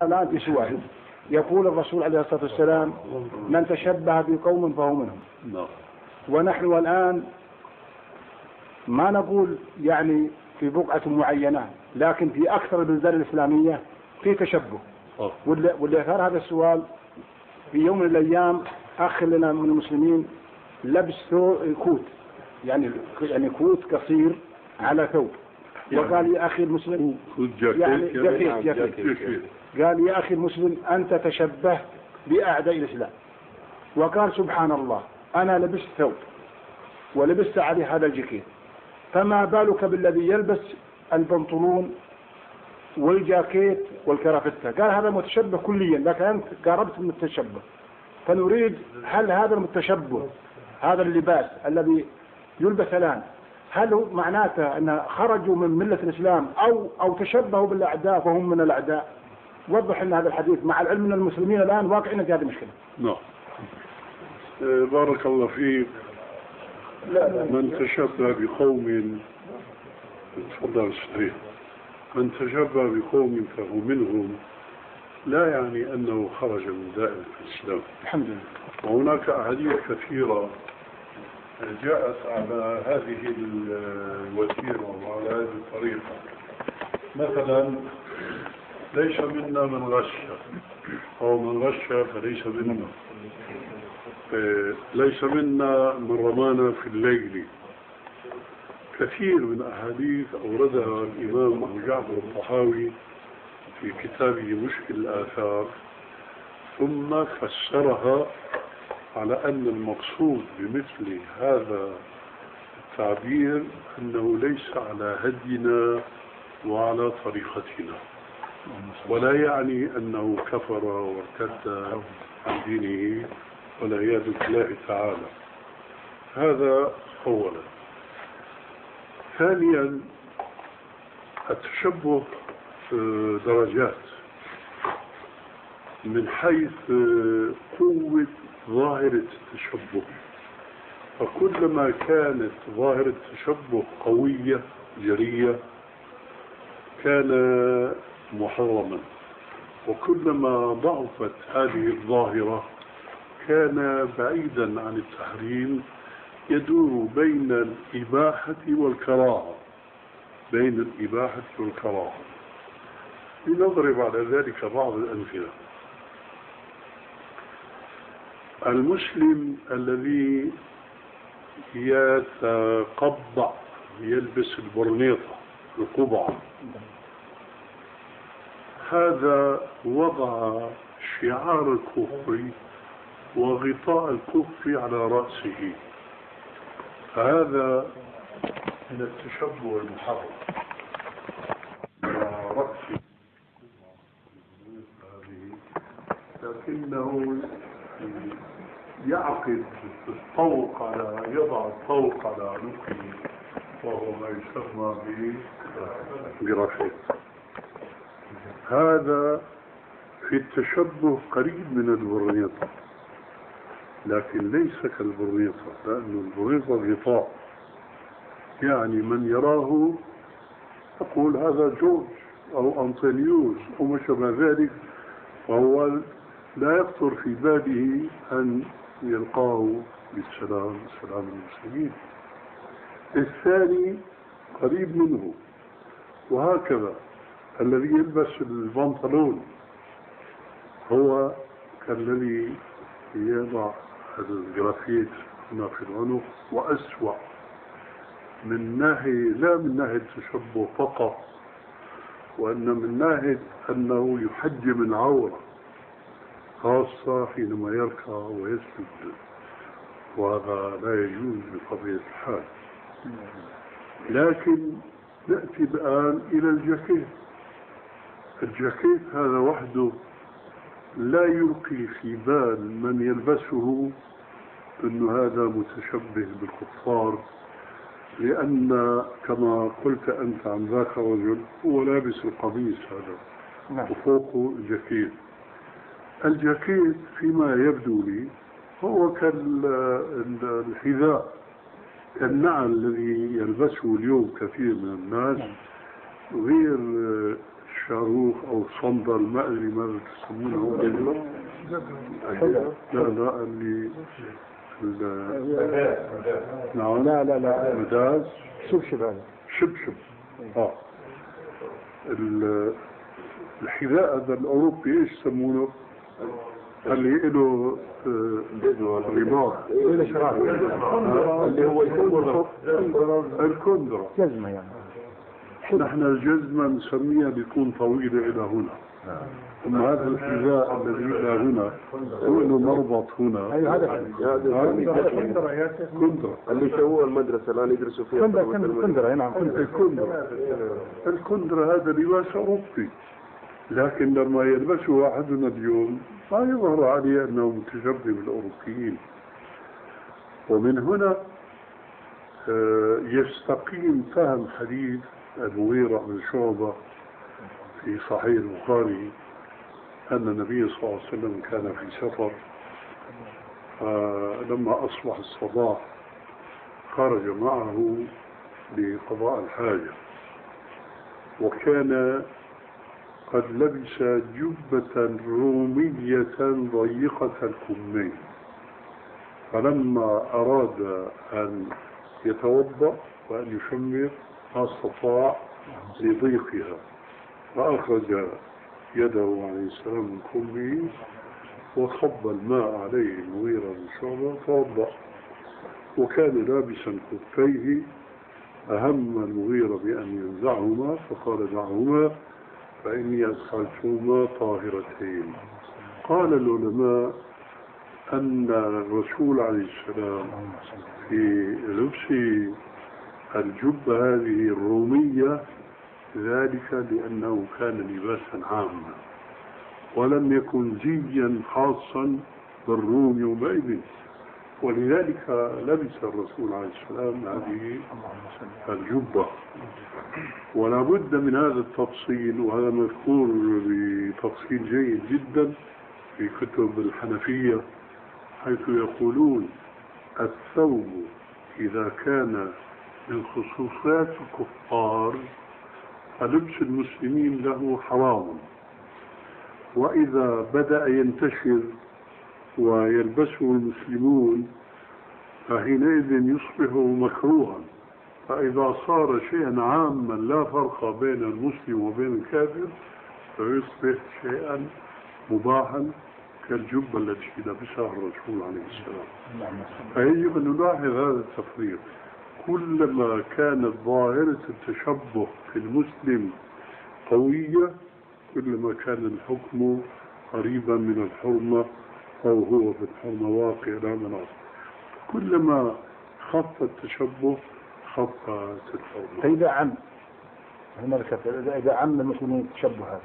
الآن في سؤال يقول الرسول عليه الصلاة والسلام: من تشبه بقوم فهو منهم. ونحن الآن ما نقول يعني في بقعة معينة، لكن في أكثر البلدان الإسلامية في تشبه. واللي أثار هذا السؤال في يوم من الأيام أخ لنا من المسلمين لبس كوت، يعني كوت قصير على ثوب، وقال: يا أخي المسلم، يعني جفيت. قال: يا أخي المسلم أنت تشبه بأعداء الإسلام. وقال: سبحان الله، أنا لبست ثوب ولبست عليه هذا الجاكيت، فما بالك بالذي يلبس البنطلون والجاكيت والكرافتة؟ قال: هذا متشبه كليا، لكن أنت قاربت من التشبه. فنريد، هل هذا المتشبه، هذا اللباس الذي يلبس الآن، هل هو معناته أن خرجوا من ملة الإسلام أو تشبهوا بالأعداء فهم من الأعداء؟ وضح لنا هذا الحديث، مع العلم أن المسلمين الآن واقعين في هذه المشكلة. نعم. بارك الله فيك. من تشبه بقوم، تفضل صحيح، من تشبه بقوم فهو منهم، لا يعني أنه خرج من دائرة الإسلام. الحمد لله. وهناك أحاديث كثيرة جاءت على هذه الوتيرة وعلى هذه الطريقة. مثلا: ليس منا من غش، أو من غش فليس منا. ليس منا من رمانا في الليل. كثير من أحاديث أوردها الإمام أبو جعفر الطحاوي في كتابه مشكل الآثار، ثم فسرها على أن المقصود بمثل هذا التعبير أنه ليس على هدينا وعلى طريقتنا، ولا يعني أنه كفر وارتد عن دينه والعياذ بالله تعالى. هذا أولا. ثانيا، التشبه درجات من حيث قوة ظاهرة التشبه، فكلما كانت ظاهرة التشبه قوية جرية كان محرما، وكلما ضعفت هذه الظاهرة كان بعيدا عن التحريم، يدور بين الإباحة والكراهة، بين الإباحة والكراهة. لنضرب على ذلك بعض الأمثلة. المسلم الذي يتقبع، يلبس البرنيطة، القبعة، هذا وضع شعار الكفر وغطاء الكفر على رأسه، فهذا من التشبه المحرم. لكنه يعقد الطوق على، يضع الطوق على عنقه، وهو ما يسمى برفيق. هذا في التشبه قريب من البرنيطة، لكن ليس كالبرنيطة، لأن البرنيطة غطاء، يعني من يراه يقول هذا جورج أو أنطونيوس أو ما شابه ذلك، وهو لا يخطر في باله أن يلقاه بالسلام، سلام المسلمين. الثاني قريب منه. وهكذا الذي يلبس البنطلون هو كالذي يضع الجرافيت هنا في العنق، وأسوأ من ناحية، لا من ناحية التشبه فقط، وأن من ناحية أنه يحجم العورة، خاصة حينما يركع ويسجد، وهذا لا يجوز بطبيعة الحال. لكن نأتي الآن إلى الجاكيت. الجاكيت هذا وحده لا يلقي في بال من يلبسه أن هذا متشبه بالكفار، لأن كما قلت أنت عن ذاك الرجل هو لابس القميص هذا وفوقه الجاكيت. الجاكيت فيما يبدو لي هو كالحذاء، كالنعل الذي يلبسه اليوم كثير من الناس، غير شاروخ أو صندل، ما أدري ماذا تسمونه. لا اللي نعم لا مداز شبشب هذا شبشب. الحذاء هذا الأوروبي إيش يسمونه؟ اللي له رباط، إلى شراب اللي هو الكندرة. جزمة يعني. نحن الجزمة نسميها بيكون طويلة إلى هنا، أما هذا الحذاء الذي إلى هنا هو له مربط هنا. أيوة هذا كندرة اللي سووه المدرسة الآن يدرسوا فيها. كندرة نعم. الكندرة هذا لباس أوروبي، لكن لما يلبسه أحدنا اليوم ما يظهر عليه أنه متشبه بالأوروبيين. ومن هنا يستقيم فهم حديث المغيرة بن شعبة في صحيح البخاري أن النبي صلى الله عليه وسلم كان في سفر، لما أصبح الصباح خرج معه لقضاء الحاجة، وكان قد لبس جبة رومية ضيقة الكمين، فلما أراد أن يتوضأ وأن يشمر ما استطاع لضيقها، فأخرج يده عليه السلام من كمه وصب الماء عليه المغيرة بن شعبة توضأ، وكان لابسا كفيه، أهم المغيرة بأن ينزعهما فقال دعهما فإني أدخلتهما طاهرتين. قال العلماء أن الرسول عليه السلام في لبس الجبة هذه الرومية ذلك لأنه كان لباسا عاما ولم يكن زيا خاصا بالروم يومئذ، ولذلك لبس الرسول عليه السلام هذه الجبة. ولا بد من هذا التفصيل، وهذا مذكور بتفصيل جيد جدا في كتب الحنفية، حيث يقولون الثوب إذا كان من خصوصيات الكفار فلبس المسلمين له حرام، وإذا بدأ ينتشر ويلبسه المسلمون فحينئذ يصبح مكروها، فإذا صار شيئا عاما لا فرق بين المسلم وبين الكافر فيصبح شيئا مباحا كالجبة التي لبسها الرسول عليه السلام. فيجب أن نلاحظ هذا التفريق، كلما كانت ظاهرة التشبه في المسلم قوية كلما كان الحكم قريبا من الحرمة أو هو في الحرمة واقع لا مناص، كلما خف التشبه خف الحرمة. إذا عم المسلمين التشبه هذا،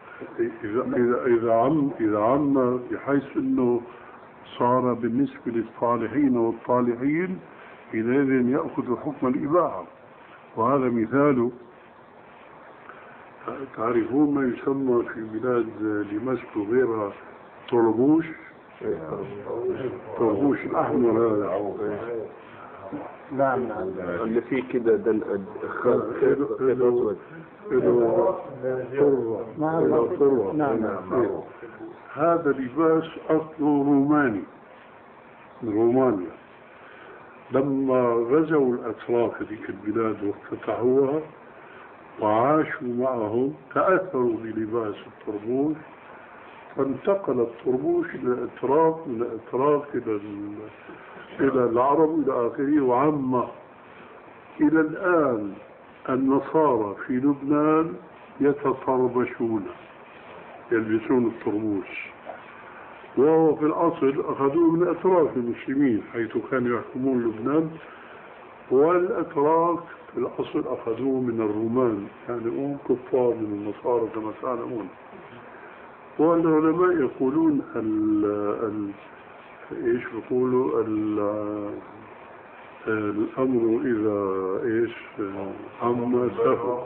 إذا عم بحيث أنه صار بالنسبة للصالحين والطالحين حينئذ يأخذ حكم الإباحة. وهذا مثال، تعرفون ما يسمى في بلاد دمشق وغيرها طربوش، طربوش الأحمر هذا. نعم اللي فيه كده خيط أسود. نعم. هذا لباس أصله روماني من رومانيا، لما غزوا الأتراك ذيك البلاد وافتتحوها وعاشوا معهم تأثروا بلباس الطربوش، فانتقل الطربوش إلى الأتراك، من الأتراك إلى العرب إلى آخره، وعم إلى الآن النصارى في لبنان يتطربشون يلبسون الطربوش، وهو في الأصل أخذوه من أتراك المسلمين حيث كانوا يحكمون لبنان، والأتراك في الأصل أخذوه من الرومان، يعني هم كفار من النصارى كما تعلمون. والعلماء يقولون إيش يقولوا الأمر إذا إيش عم سفر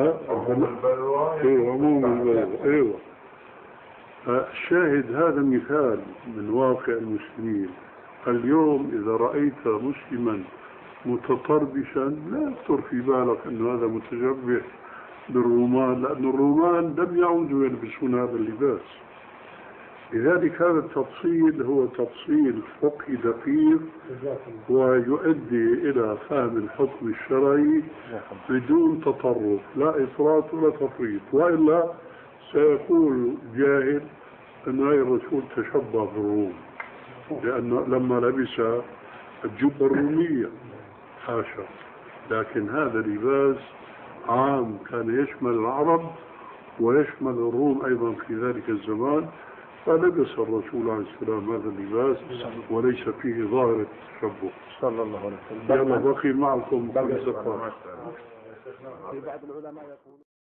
عموم البلوى. أيوة. الشاهد هذا مثال من واقع المسلمين اليوم. إذا رأيت مسلما متطربشا لا يخطر في بالك أن هذا متشبه بالرومان، لأن الرومان لم يعودوا يلبسون هذا اللباس. لذلك هذا التفصيل هو تفصيل فقهي دقيق ويؤدي إلى فهم الحكم الشرعي بدون تطرف، لا إفراط ولا تفريط، وإلا سيقول جاهل أن هذا الرسول تشبه بالروم لأنه لما لبس الجبة الرومية، حاشا، لكن هذا لباس عام كان يشمل العرب ويشمل الروم أيضا في ذلك الزمان، فلبس الرسول عليه السلام هذا اللباس وليس فيه ظاهر التشبه صلى الله عليه وسلم. يلا بقي معكم في بعض العلماء يقول